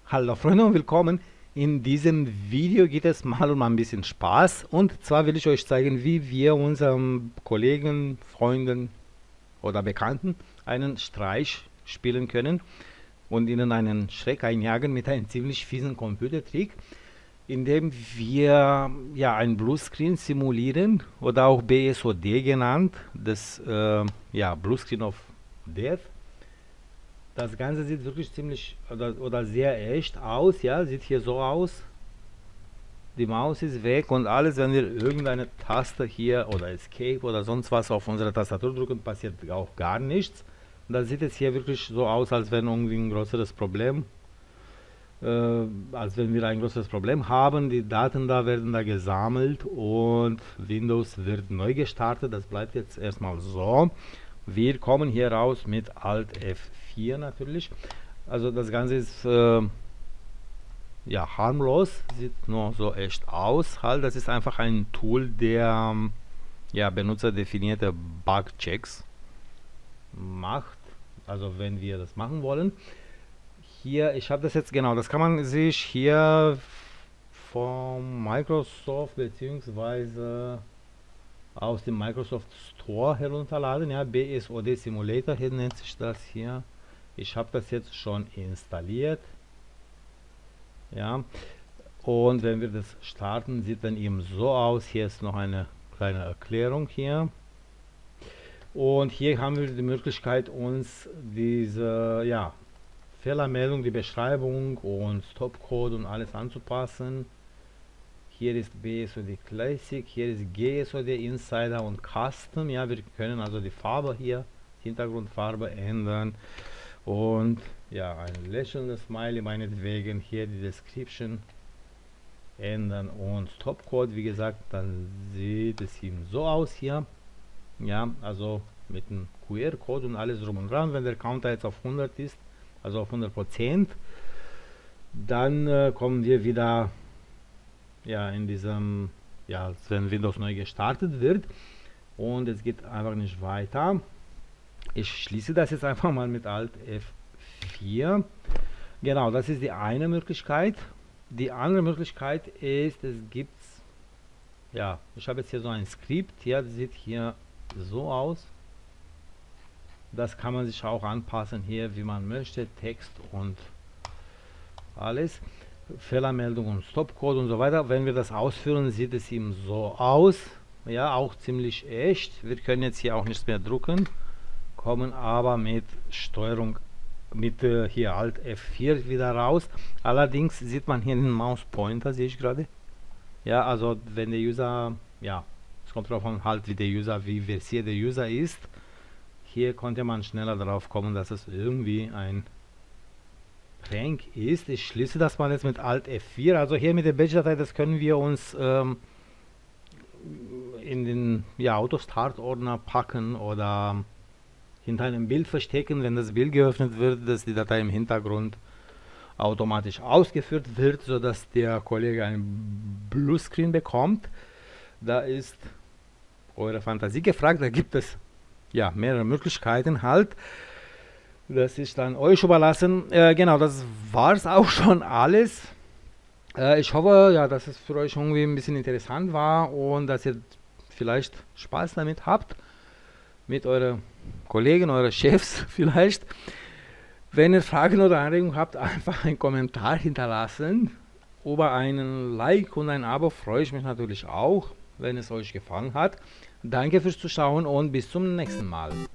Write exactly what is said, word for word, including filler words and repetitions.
Hallo Freunde und willkommen. In diesem Video geht es mal um ein bisschen Spaß, und zwar will ich euch zeigen, wie wir unseren Kollegen, Freunden oder Bekannten einen Streich spielen können und ihnen einen Schreck einjagen mit einem ziemlich fiesen Computertrick, indem wir ja ein Bluescreen simulieren, oder auch B S O D genannt, das äh, ja, Bluescreen of Death. Das Ganze sieht wirklich ziemlich oder, oder sehr echt aus, ja, sieht hier so aus. Die Maus ist weg und alles, wenn wir irgendeine Taste hier oder Escape oder sonst was auf unsere Tastatur drücken, passiert auch gar nichts. Und da sieht es hier wirklich so aus, als wenn irgendwie ein größeres Problem, äh, als wenn wir ein größeres Problem haben. Die Daten da werden da gesammelt und Windows wird neu gestartet. Das bleibt jetzt erstmal so. Wir kommen hier raus mit Alt F vier natürlich. Also das Ganze ist äh, ja harmlos, sieht nur so echt aus. Halt, das ist einfach ein Tool, der ähm, ja benutzerdefinierte Bugchecks macht. Also wenn wir das machen wollen. Hier, ich habe das jetzt genau, das kann man sich hier vom Microsoft beziehungsweise aus dem Microsoft Store herunterladen, ja, B S O D Simulator, hier nennt sich das hier. Ich habe das jetzt schon installiert, ja, und wenn wir das starten, sieht dann eben so aus. Hier ist noch eine kleine Erklärung hier, und hier haben wir die Möglichkeit, uns diese ja, Fehlermeldung, die Beschreibung und Stopcode und alles anzupassen. Hier ist B S O D Classic, hier ist G S O D Insider und Custom. Ja, wir können also die Farbe hier, Hintergrundfarbe ändern und ja, ein lächelndes Smiley meinetwegen, hier die Description ändern und Stopcode, wie gesagt, dann sieht es eben so aus hier. Ja, also mit dem Q R-Code und alles drum und dran. Wenn der Counter jetzt auf hundert ist, also auf hundert Prozent, dann äh, kommen wir wieder ja in diesem, ja, wenn Windows neu gestartet wird, und es geht einfach nicht weiter. Ich schließe das jetzt einfach mal mit Alt F vier. Genau, das ist die eine Möglichkeit. Die andere Möglichkeit ist, es gibt, ja, ich habe jetzt hier so ein Skript, hier, das sieht hier so aus. Das kann man sich auch anpassen hier, wie man möchte, Text und alles. Fehlermeldung und Stopcode und so weiter. Wenn wir das ausführen, sieht es eben so aus. Ja, auch ziemlich echt. Wir können jetzt hier auch nichts mehr drucken, kommen aber mit Steuerung mit äh, hier Alt F vier wieder raus. Allerdings sieht man hier den Mauspointer, sehe ich gerade. Ja, also wenn der User, ja, es kommt darauf an, halt wie der User, wie versiert der User ist. Hier konnte man schneller darauf kommen, dass es irgendwie ein Prank ist. Ich schließe das mal jetzt mit Alt F vier. Also hier mit der Batch-Datei, das können wir uns ähm, in den ja, Autostart-Ordner packen oder hinter einem Bild verstecken. Wenn das Bild geöffnet wird, dass die Datei im Hintergrund automatisch ausgeführt wird, sodass der Kollege ein Bluescreen bekommt. Da ist eure Fantasie gefragt. Da gibt es ja mehrere Möglichkeiten halt. Das ist dann euch überlassen. Äh, genau, das war es auch schon alles. Äh, ich hoffe, ja, dass es für euch irgendwie ein bisschen interessant war und dass ihr vielleicht Spaß damit habt. Mit euren Kollegen, euren Chefs vielleicht. Wenn ihr Fragen oder Anregungen habt, einfach einen Kommentar hinterlassen. Über einen Like und ein Abo freue ich mich natürlich auch, wenn es euch gefallen hat. Danke fürs Zuschauen und bis zum nächsten Mal.